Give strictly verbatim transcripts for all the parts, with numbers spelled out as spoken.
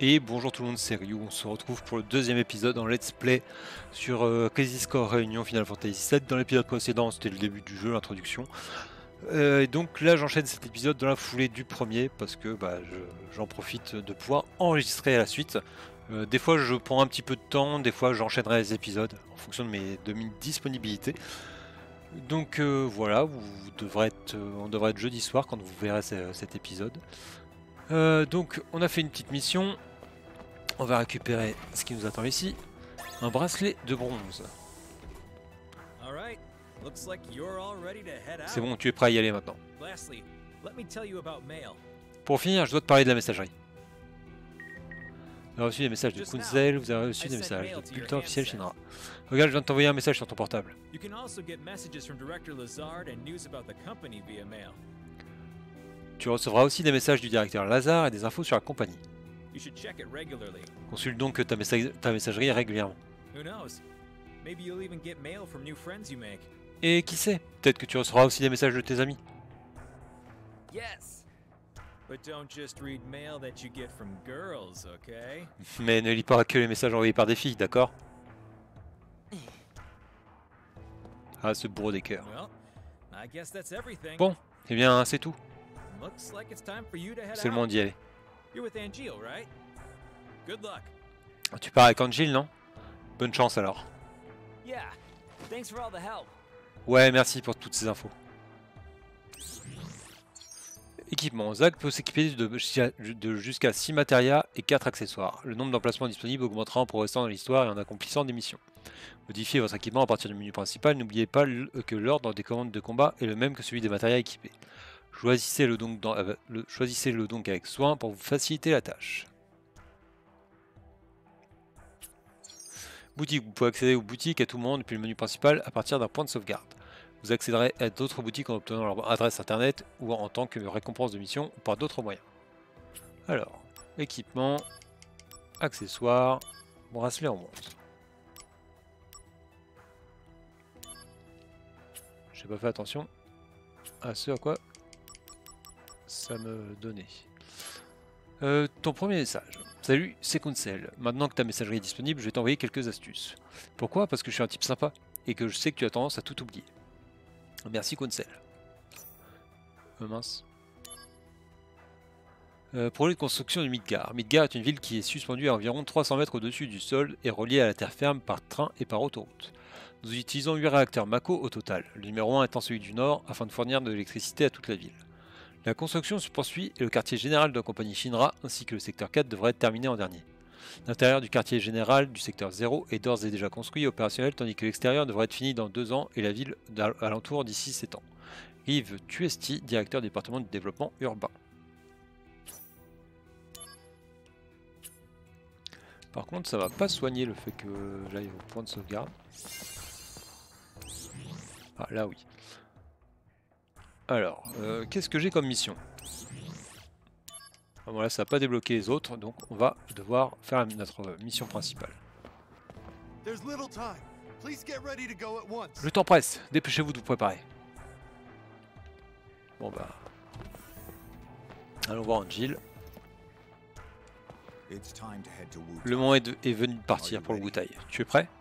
Et bonjour tout le monde, c'est Ryu, on se retrouve pour le deuxième épisode en let's play sur euh, Crisis Core Réunion Final Fantasy sept. Dans l'épisode précédent c'était le début du jeu, l'introduction. Euh, et donc là j'enchaîne cet épisode dans la foulée du premier parce que bah, j'en profite de pouvoir enregistrer à la suite. Euh, des fois je prends un petit peu de temps, des fois j'enchaînerai les épisodes en fonction de mes, de mes disponibilités. Donc euh, voilà, vous, vous devrez être, euh, on devrait être jeudi soir quand vous verrez ce, cet épisode. Euh, donc on a fait une petite mission, on va récupérer ce qui nous attend ici, un bracelet de bronze. C'est bon, tu es prêt à y aller maintenant. Pour finir, je dois te parler de la messagerie. Vous avez reçu des messages de Kunzel, vous avez reçu des messages de bulletin officiel Shinra. Regarde, je viens de t'envoyer un message sur ton portable. Tu recevras aussi des messages du directeur Lazare et des infos sur la compagnie. Consulte donc ta, messa ta messagerie régulièrement. Et qui sait, peut-être que tu recevras aussi des messages de tes amis. Mais ne lis pas que les messages envoyés par des filles, d'accord? Ah, ce bourreau des cœurs. Bon, eh bien, c'est tout. C'est le moment d'y aller. Tu pars avec Angel, non? Bonne chance alors. Ouais, merci pour toutes ces infos. Équipement. Zach peut s'équiper de, de jusqu'à six matérias et quatre accessoires. Le nombre d'emplacements disponibles augmentera en progressant dans l'histoire et en accomplissant des missions. Modifiez votre équipement à partir du menu principal. N'oubliez pas que l'ordre des commandes de combat est le même que celui des matérias équipés. Choisissez-le donc, dans, euh, le, choisissez-le donc avec soin pour vous faciliter la tâche. Boutique. Vous pouvez accéder aux boutiques à tout moment depuis le menu principal à partir d'un point de sauvegarde. Vous accéderez à d'autres boutiques en obtenant leur adresse internet ou en tant que récompense de mission ou par d'autres moyens. Alors, équipement, accessoires, bracelet en bronze. J'ai pas fait attention à ce à quoi ça me donnait. Euh, ton premier message. Salut, c'est Kunzel. Maintenant que ta messagerie est disponible, je vais t'envoyer quelques astuces. Pourquoi? Parce que je suis un type sympa et que je sais que tu as tendance à tout oublier. Merci Kunzel. Euh, mince. Euh, projet de construction de Midgar. Midgar est une ville qui est suspendue à environ trois cents mètres au-dessus du sol et reliée à la terre ferme par train et par autoroute. Nous utilisons huit réacteurs Mako au total, le numéro un étant celui du nord, afin de fournir de l'électricité à toute la ville. La construction se poursuit et le quartier général de la compagnie Shinra ainsi que le secteur quatre devraient être terminés en dernier. L'intérieur du quartier général du secteur zéro est d'ores et déjà construit et opérationnel tandis que l'extérieur devrait être fini dans deux ans et la ville alentour d'ici sept ans. Yves Tuesti, directeur du département du développement urbain. Par contre, ça va pas soigner le fait que j'aille au point de sauvegarde. Ah là oui. Alors, euh, qu'est-ce que j'ai comme mission? ah, Voilà, ça n'a pas débloqué les autres, donc on va devoir faire notre mission principale. Le temps presse, dépêchez-vous de vous préparer. Bon bah... Allons voir Angel. Le moment est, de, est venu de partir pour le Wutai. Tu es prêt?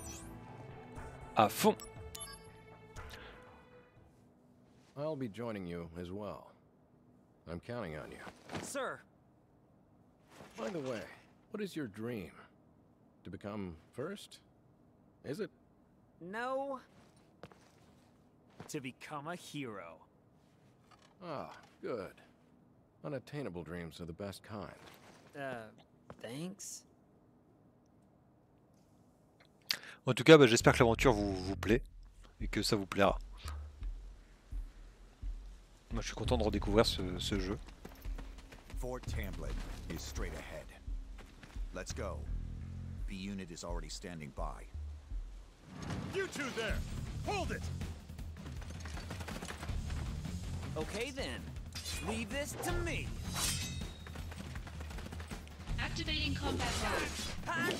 À fond! I'll be joining you as well. I'm counting on you. Sir! By the way, what is your dream? To become first? Is it? No. To become a hero. Ah, good. Unattainable dreams are the best kind. Uh, thanks. En tout cas, bah, j'espère que l'aventure vous, vous plaît et que ça vous plaira. Moi, je suis content de redécouvrir ce, ce jeu. Fort Tamblin is straight ahead. Let's go. B unit is already standing by. You two there! Hold it! Okay then. Leave this to me. Activating combat mode.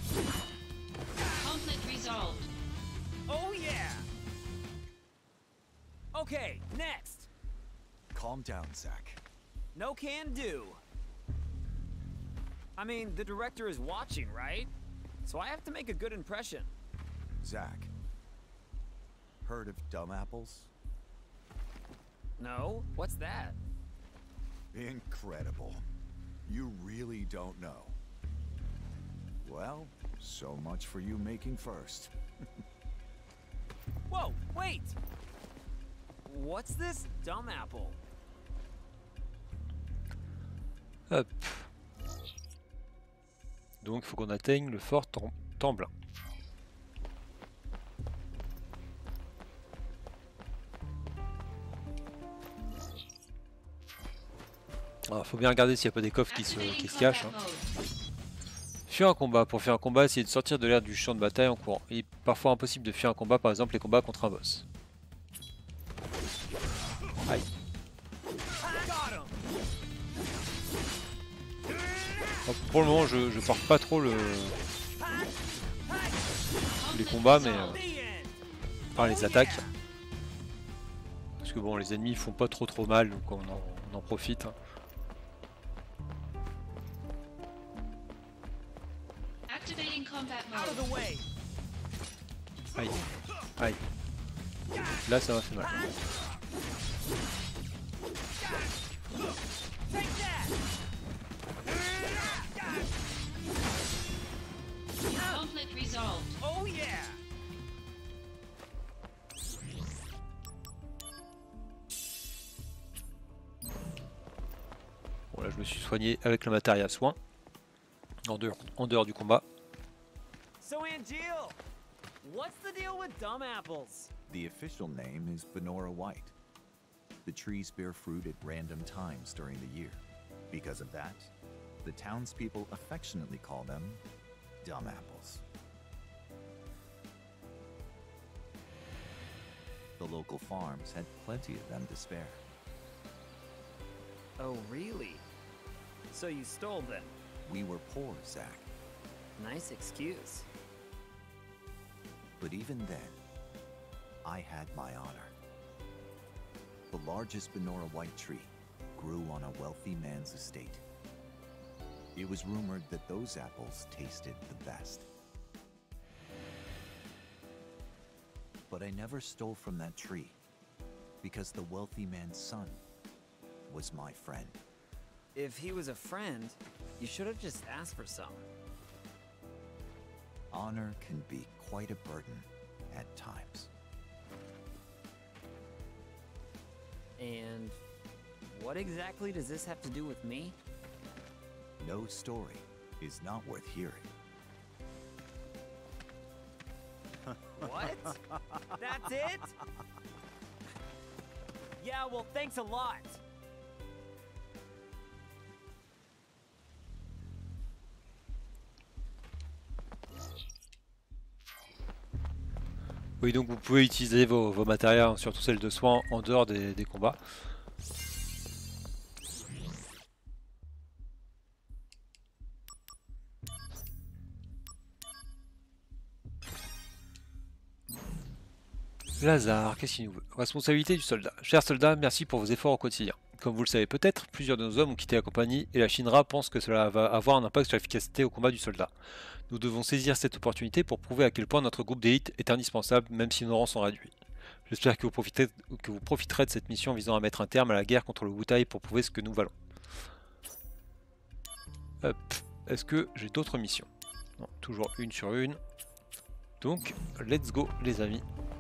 Conflict resolved. Oh yeah! Okay, next. Calm down, Zach. No can do. I mean, the director is watching, right? So I have to make a good impression. Zach. Heard of dumb apples? No? What's that? Incredible. You really don't know. Well, so much for you making first. Whoa, wait! What's this dumb apple? Hop. Donc il faut qu'on atteigne le fort Tem- Temblin. Il faut bien regarder s'il n'y a pas des coffres qui se, qui se cachent. Hein. Fuir un combat. Pour fuir un combat, essayez de sortir de l'air du champ de bataille en courant. Il est parfois impossible de fuir un combat, par exemple les combats contre un boss. Aïe. Bon, pour le moment, je, je porte pas trop le... les combats, mais euh, enfin, les attaques. Parce que bon, les ennemis font pas trop trop mal, donc on en, on en profite. Hein. Aïe, aïe. Là, ça m'a fait mal. Conflict resolved. Oh yeah! Bon, là, je me suis soigné avec le matériel à soin. En dehors, en dehors du combat. So Angeal, what's the deal with dumb apples? The official name is Benora White. The trees bear fruit at random times during the year. Because of that, the townspeople affectionately call them dumb apples. The local farms had plenty of them to spare. Oh really? So you stole them? We were poor, Zach. Nice excuse. But even then, I had my honor. The largest Benora White tree grew on a wealthy man's estate. It was rumored that those apples tasted the best. But I never stole from that tree, because the wealthy man's son was my friend. If he was a friend, you should have just asked for some. Honor can be quite a burden at times. And what exactly does this have to do with me? No story is not worth hearing. What? That's it? Yeah, well, thanks a lot. Oui, donc vous pouvez utiliser vos, vos matériels, surtout celles de soins, en dehors des, des combats. Lazare, qu'est-ce qu'il nous veut? Responsabilité du soldat. Cher soldat, merci pour vos efforts au quotidien. Comme vous le savez peut-être, plusieurs de nos hommes ont quitté la compagnie et la Shinra pense que cela va avoir un impact sur l'efficacité au combat du soldat. Nous devons saisir cette opportunité pour prouver à quel point notre groupe d'élite est indispensable, même si nos rangs sont réduits. J'espère que vous profiterez, que vous profiterez de cette mission visant à mettre un terme à la guerre contre le Wutai pour prouver ce que nous valons. Hop. Est-ce que j'ai d'autres missions? Non, toujours une sur une. Donc, let's go les amis.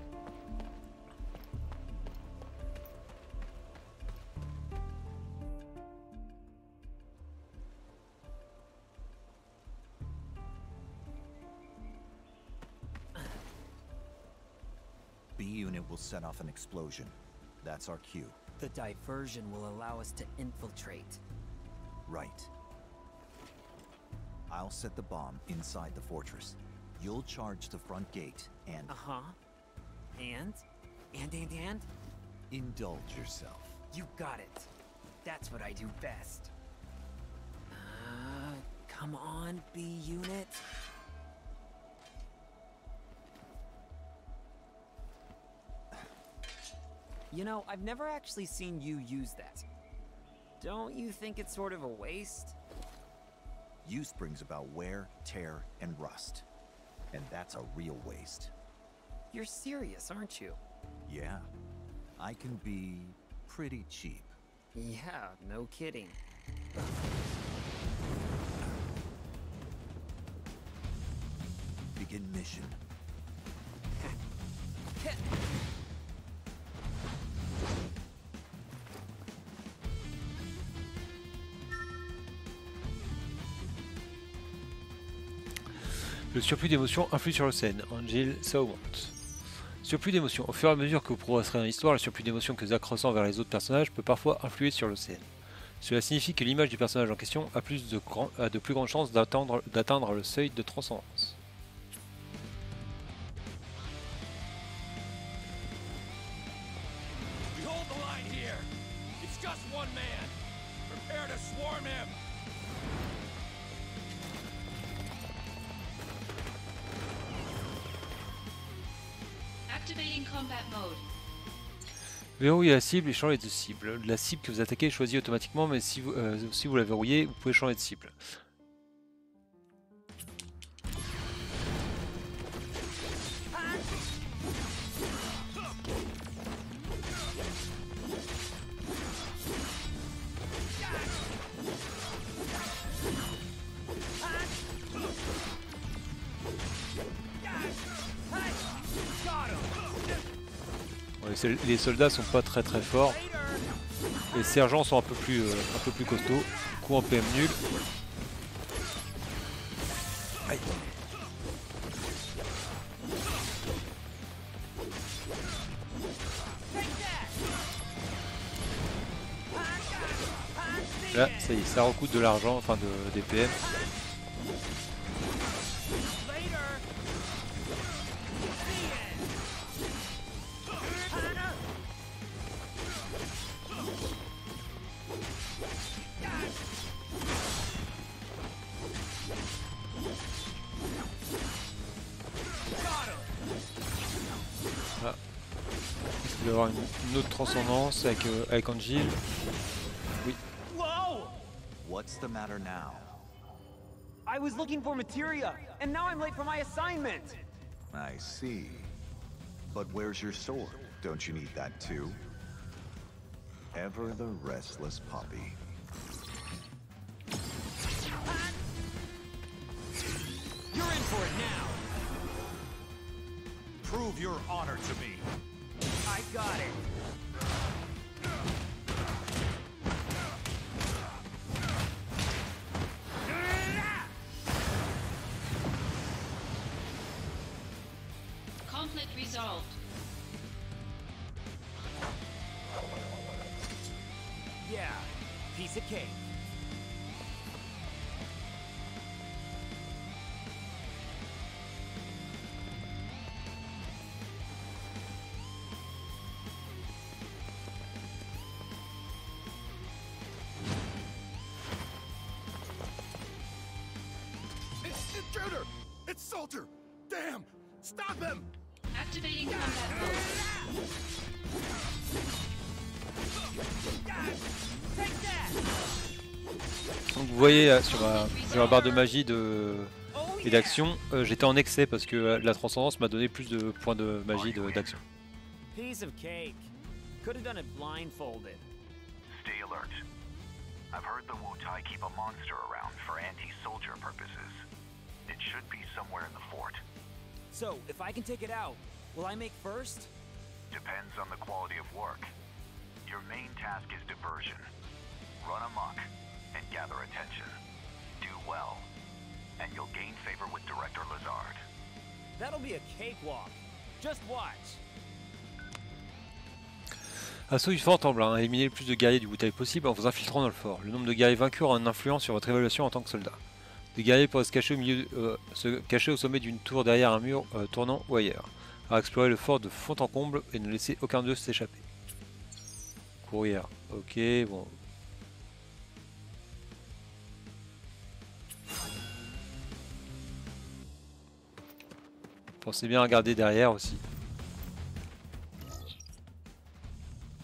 B unit will set off an explosion. That's our cue. The diversion will allow us to infiltrate. Right. I'll set the bomb inside the fortress. You'll charge the front gate and... Uh-huh. And? And, and, and? Indulge yourself. You got it. That's what I do best. Uh, come on, B unit. You know, I've never actually seen you use that. Don't you think it's sort of a waste? Use brings about wear, tear, and rust. And that's a real waste. You're serious, aren't you? Yeah, I can be pretty cheap. Yeah, no kidding. Begin mission. Le surplus d'émotions influe sur le scène. Angel Sawant. Surplus d'émotions. Au fur et à mesure que vous progresserez dans l'histoire, le surplus d'émotions que Zack ressent vers les autres personnages peut parfois influer sur le scène. Cela signifie que l'image du personnage en question a, plus de, grand, a de plus grandes chances d'atteindre le seuil de transcendance. Hold the line here. It's just one man. Prepare to swarm him. Activating combat mode. Verrouillez la cible et changez de cible. La cible que vous attaquez est choisie automatiquement, mais si vous, euh, si vous la verrouillez, vous pouvez changer de cible. Ouais, les soldats sont pas très très forts. Les sergents sont un peu plus euh, un peu plus costauds. Coup en P M nul. Aïe. Là, ça y est, ça recoûte de l'argent, enfin de des P M. Il va y avoir une, une autre transcendance avec, euh, avec Angel. Oui. Whoa! What's the matter now? I was looking for materia, and now I'm late for my assignment. I see. But where's your sword? Don't you need that too? Ever the restless puppy. You're in for it now. Prove your honor to me. I got it. Conflict resolved. Yeah, piece of cake. It's intruder! It's Soldier! Damn! Stop him! Activating combat mode. Donc vous voyez euh, sur, ma, sur la barre de magie de, et d'action, euh, j'étais en excès parce que euh, la transcendance m'a donné plus de points de magie d'action. Piece of cake. Could have done it blindfolded. Stay alert. I've heard the Wutai keep a monster around for anti-soldier purposes. It should be somewhere in the fort. So, if I can take it out, will I make first? Depends on the quality of work. Your main task is diversion. Run amok and gather attention. Do well, and you'll gain favor with Director Lazard. That'll be a cakewalk. Just watch. Assaut du fort Temblin, éliminer le plus de guerriers du Wutai possible en vous infiltrant dans le fort. Le nombre de guerriers vaincus aura une influence sur votre évaluation en tant que soldat. Des guerriers pourraient se cacher au, milieu, euh, se cacher au sommet d'une tour derrière un mur euh, tournant ou ailleurs. À explorer le fort de fond en comble et ne laisser aucun d'eux s'échapper. Courir, ok, bon. Pensez bien à regarder derrière aussi.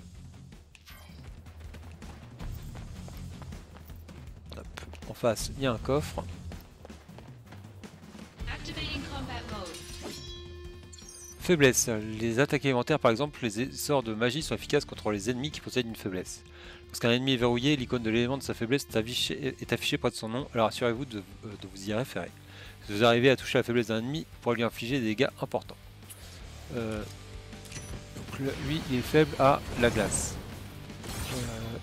en face, il y a un coffre. Activating combat mode. Faiblesse. Les attaques élémentaires, par exemple, les sorts de magie sont efficaces contre les ennemis qui possèdent une faiblesse. Lorsqu'un ennemi est verrouillé, l'icône de l'élément de sa faiblesse est affichée, est affichée près de son nom, alors assurez-vous de, de vous y référer. Si vous arrivez à toucher la faiblesse d'un ennemi, vous pourrez lui infliger des dégâts importants. Euh, donc là, lui, il est faible à la glace. Euh,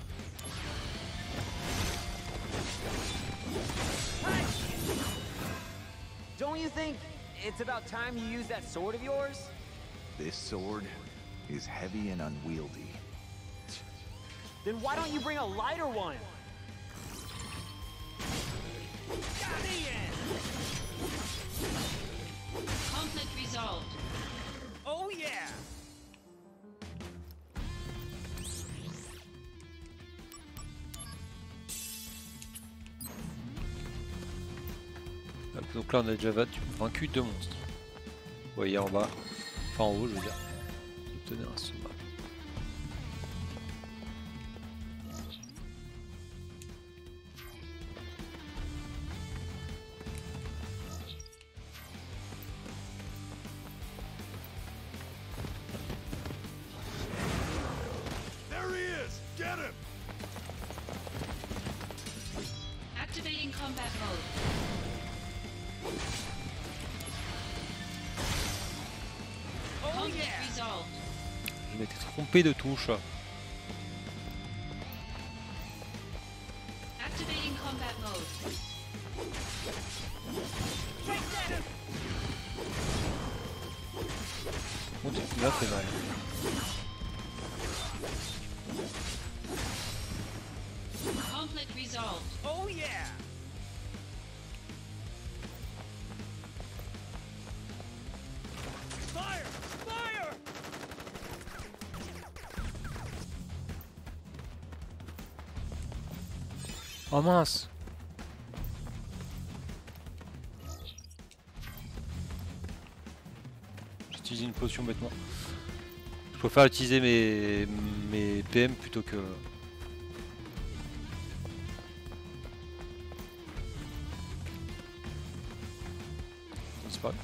Don't you think it's about time you use that sword of yours? This sword is heavy and unwieldy. Then why don't you bring a lighter one? Conflict resolved. Oh yeah! donc là, on a déjà vaincu deux monstres. Vous voyez en bas, enfin en haut, je veux dire. Obtenez un sous-marin. There he is! Get him! Activating combat mode. Conflict resolved. Je m'étais trompé de touche. Activating combat mode. Mon dieu, il m'a fait mal. Conflict resolved. Oh yeah! Fire! Fire! Oh mince! J'ai utilisé une potion bêtement. Je préfère utiliser mes, mes P M plutôt que... C'est pas grave.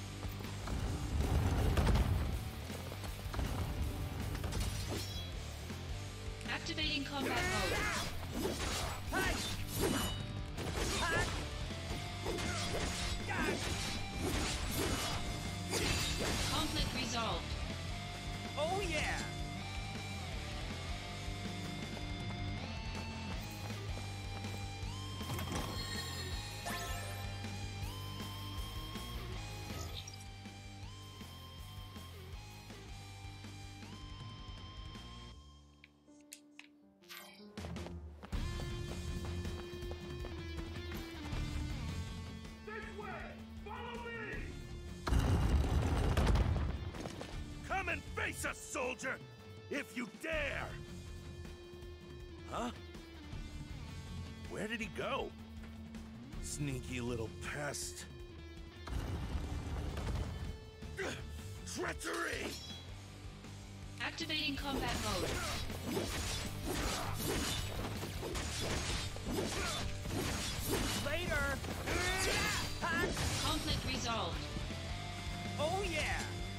Activating combat mode. Conflict resolved. Oh yeah! Come and face us, soldier! If you dare! Huh? Where did he go? Sneaky little pest. Treachery! Activating combat mode. Later! Conflict resolved. Oh yeah!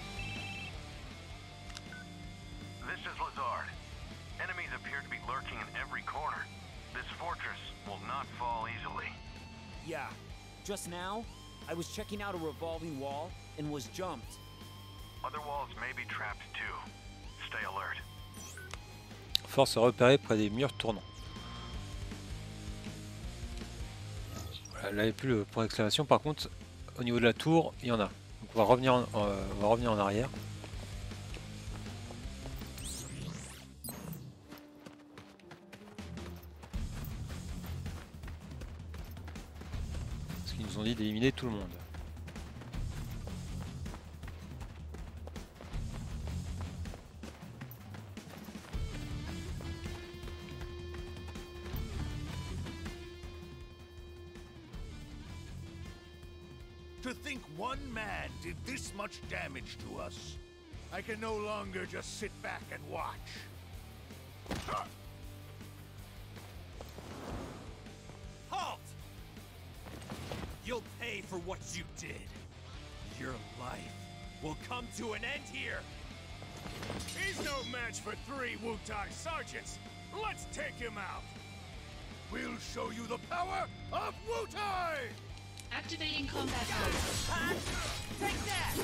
This is Lazard. Enemies appear to be lurking in every corner. This fortress will not fall easily. Yeah. Just now, I was checking out a revolving wall and was jumped. Other walls may be trapped too. Stay alert. Force repérée près des murs tournants. Voilà, là il n'y a plus le point d'exclamation. Par contre, au niveau de la tour, il y en a. Donc on va revenir en, euh, on va revenir en arrière. Parce qu'ils nous ont dit d'éliminer tout le monde. To think one man did this much damage to us. I can no longer just sit back and watch. Halt! You'll pay for what you did. Your life will come to an end here. He's no match for three Wu-Tai sergeants. Let's take him out. We'll show you the power of Wu-Tai! Activating combat mode. Take that!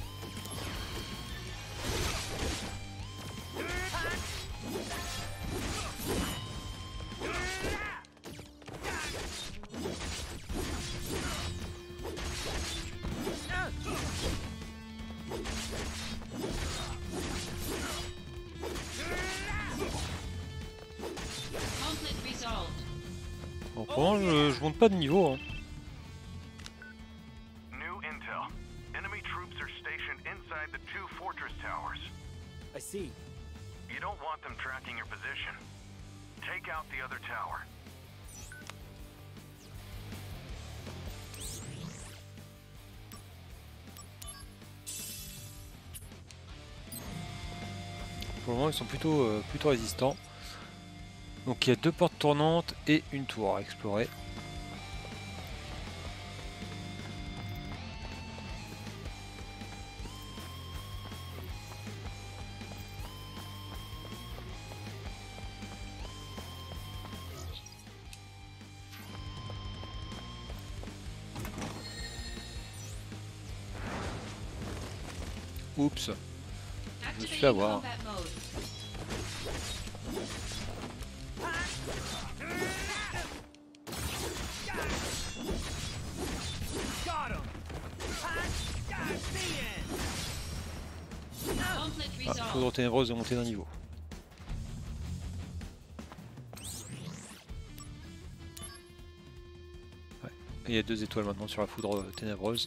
Conflict resolved. Bon, pour moi, je, je monte pas de niveau. Hein. New intel. Enemy troops are stationed inside the two fortress towers. I see. You don't want them tracking your position. Take out the other tower. Pour le moment, ils sont plutôt, euh, plutôt résistants. Donc il y a deux portes tournantes et une tour à explorer. Oups, je me suis fait Activating avoir. combat mode. Got him! Conflict Ah, resolved. foudre ténébreuse de monter d'un niveau. Ouais. Et il y a deux étoiles maintenant sur la foudre ténébreuse.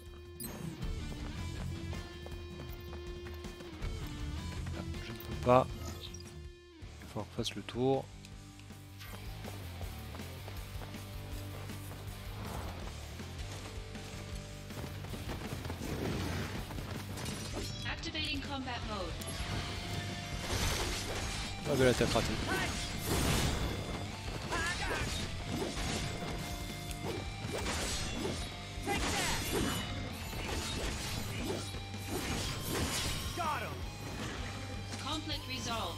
Là, je ne peux pas. Il va falloir qu'on fasse le tour. Activating combat mode. Ah, belle attaque ratée. Got him! Conflict resolved.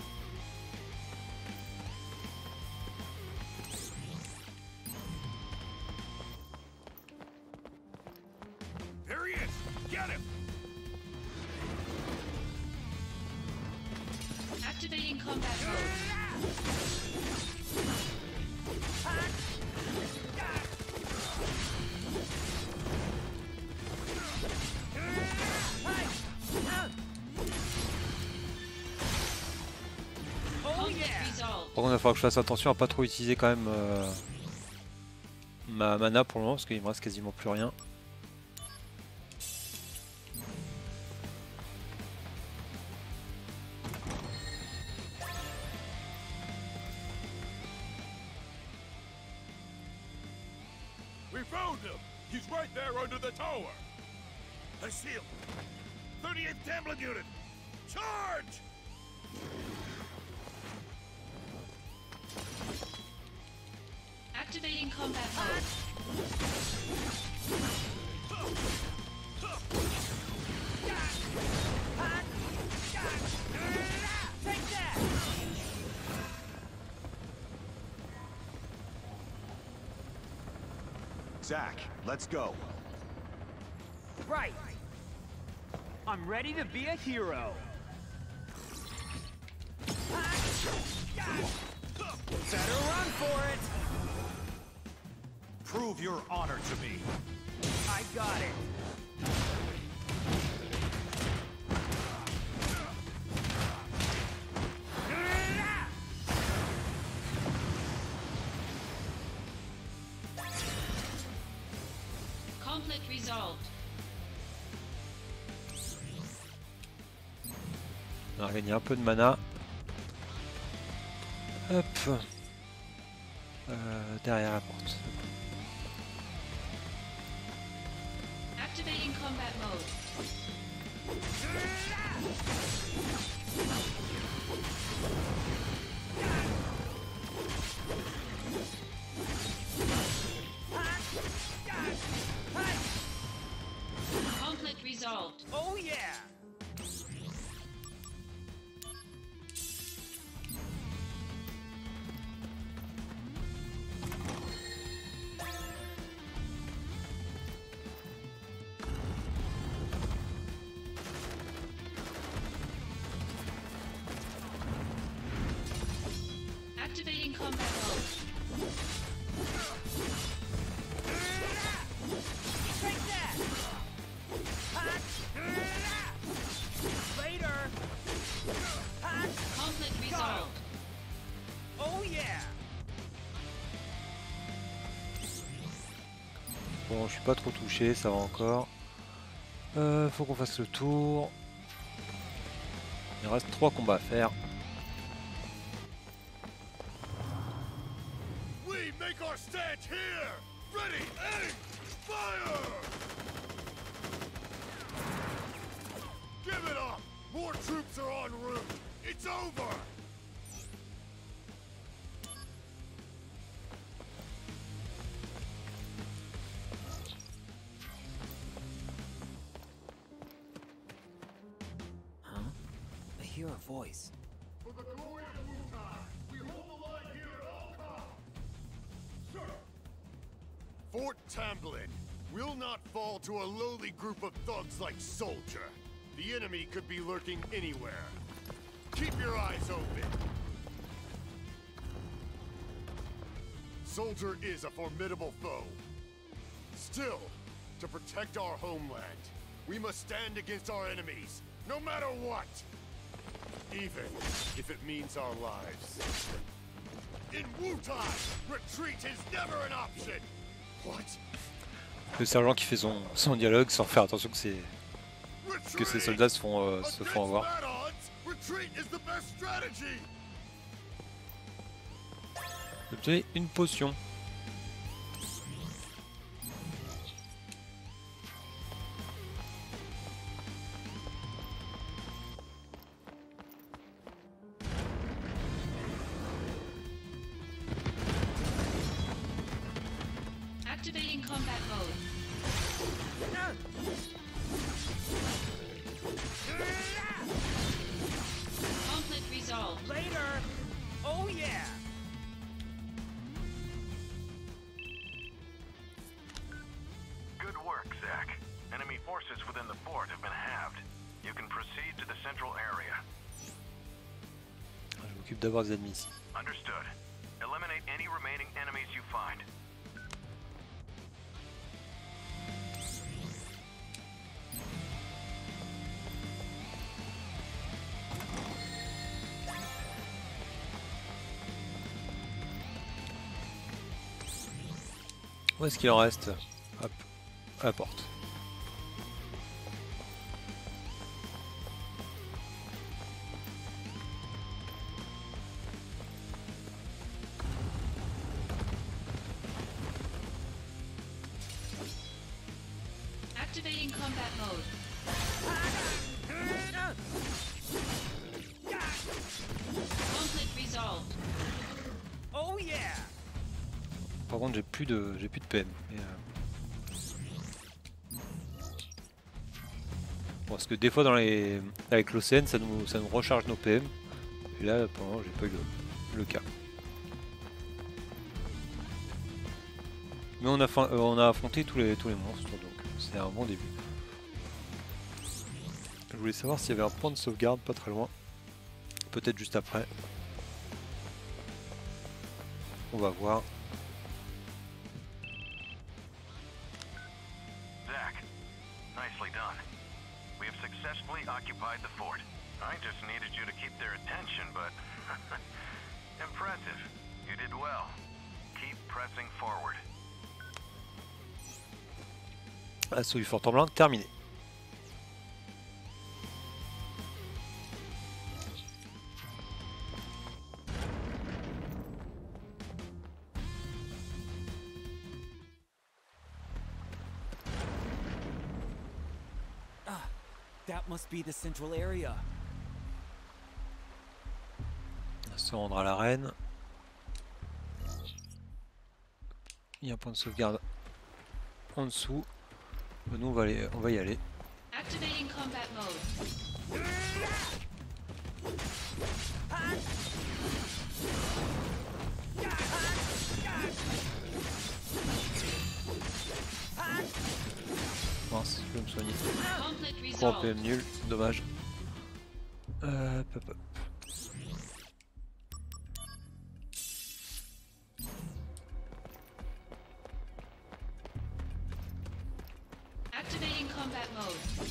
There he is! Get him! Activating combat mode. Oh Conflict yeah! resolved. Par contre, il va falloir que je fasse attention à pas trop utiliser quand même euh, ma mana pour le moment parce qu'il me reste quasiment plus rien. We found him! He's right there under the tower! I see him! thirty-eighth Tamlin unit! Charge! Activating combat mode. Take that! Zach, let's go. Right! I'm ready to be a hero! Better run for it! Prove your honor to me. I got it! Conflict resolved. On a gagné un peu de mana. Hop. Euh, derrière la porte. Activating combat mode. Oh yeah! Activating combat mode. Take that! Later! Conflict resolved. Oh yeah! Bon, je suis pas trop touché, ça va encore. Euh, faut qu'on fasse le tour. Il reste trois combats à faire. We make our stand here! Ready, aim, fire! Give it up! More troops are en route! It's over! Huh? I hear a voice. For the glory of Wutai, we hold the line here at all costs! Sir! Fort Tamblin will not fall to a lowly group of thugs like Soldier. The enemy could be lurking anywhere. Keep your eyes open. Soldier is a formidable foe. Still, to protect our homeland, we must stand against our enemies, no matter what. Even if it means our lives. In Wutai, retreat is never an option. What? Le sergent qui fait son, son dialogue sans faire attention que, c'est, que ses soldats se font, euh, se font avoir. Obtenez une potion. Activating combat mode. Conflict resolved. Later! Oh yeah! Good work, Zack. Enemy forces within the fort have been halved. You can proceed to the central area. Je m'occupe d'abord des ennemis ici. Understood. Eliminate any remaining enemies you find. Où est-ce qu'il en reste? Hop, à la porte. Activating combat mode. Conflict resolved. Oh yeah! Par contre, j'ai plus de, j'ai plus de P M. Et, euh... bon, parce que des fois, dans les, avec l'O C N, ça nous, ça nous recharge nos P M. Et là, pour le moment, j'ai pas eu le, le cas. Mais on a, euh, on a affronté tous les, tous les monstres, donc c'est un bon début. Je voulais savoir s'il y avait un point de sauvegarde pas très loin. Peut-être juste après. On va voir. Zack, nicely done. We have successfully occupied the fort. I just needed you to keep their attention, but impressive. You did well. Keep pressing forward. Assaut du Fort Tremblant terminé. That must be the central area. On va se rendre à l'arène. Il y a un point de sauvegarde en dessous. Nous on va, aller, on va y aller. Activating combat mode. Mince, je vais me soigner. Conflict trois P resolved. M nul, dommage. Euh, hop, hop. Activating combat mode.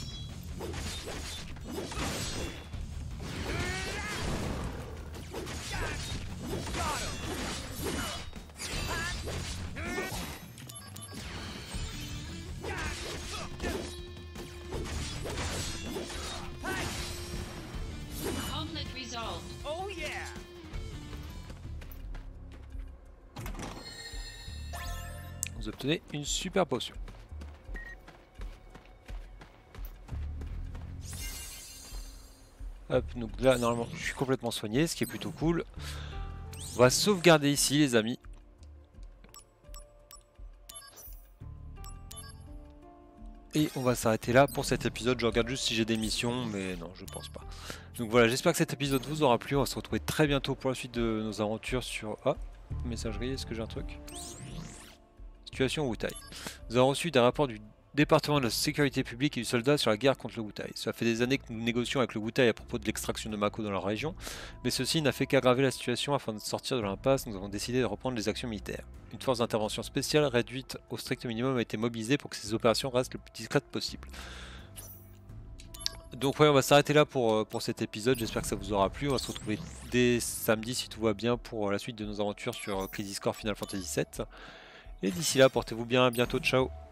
Conflict resolved. Oh yeah! Vous obtenez une super potion. Hop, donc là normalement je suis complètement soigné, ce qui est plutôt cool. On va sauvegarder ici les amis. Et on va s'arrêter là pour cet épisode. Je regarde juste si j'ai des missions, mais non, je pense pas. Donc voilà, j'espère que cet épisode vous aura plu. On va se retrouver très bientôt pour la suite de nos aventures sur... Ah, messagerie, est-ce que j'ai un truc? Situation Wutai. Nous avons reçu des rapports du département de la sécurité publique et du soldat sur la guerre contre le Wutai. Cela fait des années que nous négocions avec le Wutai à propos de l'extraction de Mako dans la région, mais ceci n'a fait qu'aggraver la situation. Afin de sortir de l'impasse, nous avons décidé de reprendre les actions militaires. Une force d'intervention spéciale réduite au strict minimum a été mobilisée pour que ces opérations restent le plus discrètes possible. Donc ouais, on va s'arrêter là pour, pour cet épisode, j'espère que ça vous aura plu. On va se retrouver dès samedi si tout va bien pour la suite de nos aventures sur Crisis Core Final Fantasy sept. Et d'ici là, portez-vous bien, à bientôt, ciao.